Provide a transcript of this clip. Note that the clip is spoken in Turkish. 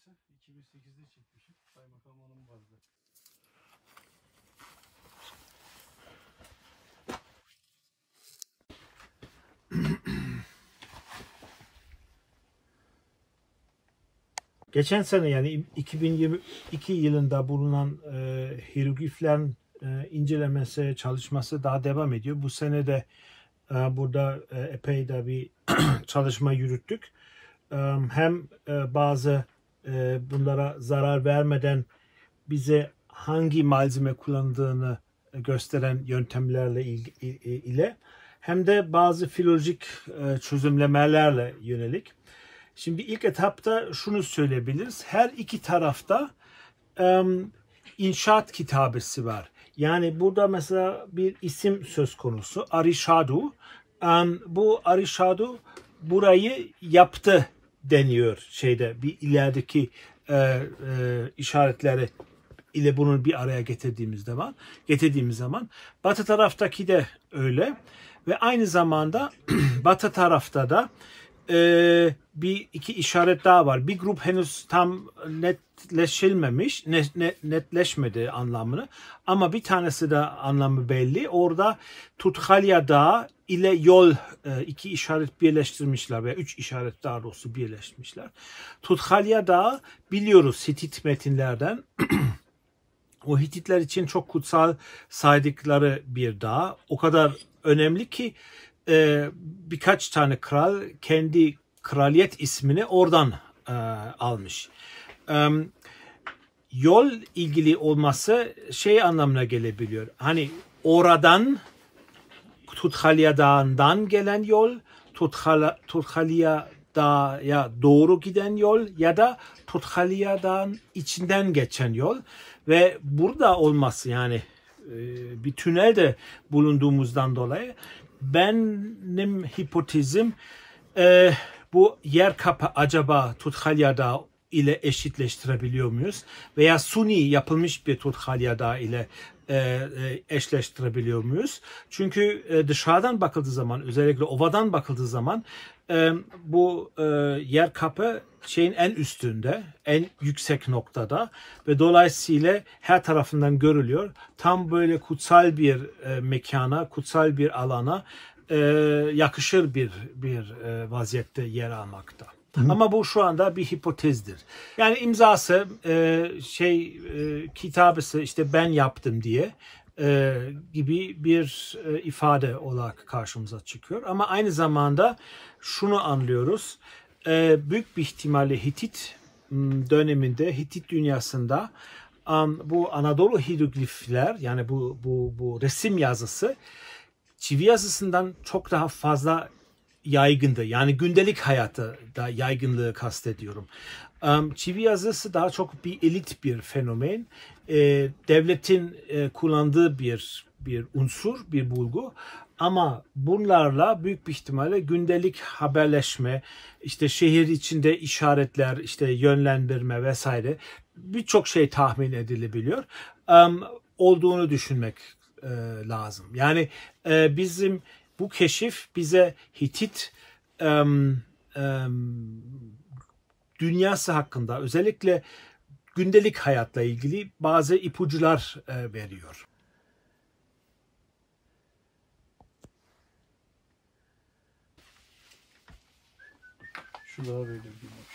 burası. 2008'de çekmişim. Kaymakam Hanım vardı. Geçen sene yani 2022 yılında bulunan hierogliflerin incelemesi, çalışması daha devam ediyor. Bu sene de burada epey de bir çalışma yürüttük. Hem bazı bunlara zarar vermeden bize hangi malzeme kullandığını gösteren yöntemlerle ile hem de bazı filolojik çözümlemelerle yönelik. Şimdi ilk etapta şunu söyleyebiliriz. Her iki tarafta inşaat kitabesi var. Yani burada mesela bir isim söz konusu. Arishadu. Bu Arishadu burayı yaptı deniyor şeyde. Bir ilerideki işaretleri ile bunu bir araya getirdiğimiz zaman batı taraftaki de öyle ve aynı zamanda batı tarafta da bir iki işaret daha var. Bir grup henüz tam netleşmedi anlamını. Ama bir tanesi de anlamı belli. Orada Tudhalya Dağı ile yol iki işaret birleştirmişler veya üç işaret daha doğrusu birleştirmişler. Tudhalya Dağı biliyoruz Hitit metinlerden. O Hititler için çok kutsal saydıkları bir dağ. O kadar önemli ki birkaç tane kral kendi kraliyet ismini oradan almış. Yol ilgili olması şey anlamına gelebiliyor. Hani oradan Tudhalya Dağı'ndan gelen yol, Tudhalya Dağı'ya doğru giden yol ya da Tudhalya Dağı'nın içinden geçen yol ve burada olması yani bir tünelde bulunduğumuzdan dolayı benim hipotezim bu yer kapı acaba Tudhalya Dağı ile eşitleştirebiliyor muyuz? Veya suni yapılmış bir Tudhalya Dağı ile eşleştirebiliyor muyuz? Çünkü dışarıdan bakıldığı zaman özellikle ovadan bakıldığı zaman bu yer kapı şeyin en üstünde, en yüksek noktada ve dolayısıyla her tarafından görülüyor. Tam böyle kutsal bir mekana, kutsal bir alana yakışır bir vaziyette yer almakta. Ama bu şu anda bir hipotezdir. Yani imzası kitabesi işte ben yaptım diye gibi bir ifade olarak karşımıza çıkıyor. Ama aynı zamanda şunu anlıyoruz. Büyük bir ihtimalle Hitit döneminde, Hitit dünyasında bu Anadolu hieroglifler yani bu resim yazısı çivi yazısından çok daha fazla yaygındı. Yani gündelik hayatta da yaygınlığı kastediyorum. Çivi yazısı daha çok bir elit bir fenomen. Devletin kullandığı bir unsur, bir bulgu. Ama bunlarla büyük bir ihtimalle gündelik haberleşme, işte şehir içinde işaretler, işte yönlendirme vesaire birçok şey tahmin edilebiliyor. Olduğunu düşünmek lazım. Yani bizim bu keşif bize Hitit dünyası hakkında özellikle gündelik hayatla ilgili bazı ipuçlar veriyor. Şu daha böyle bir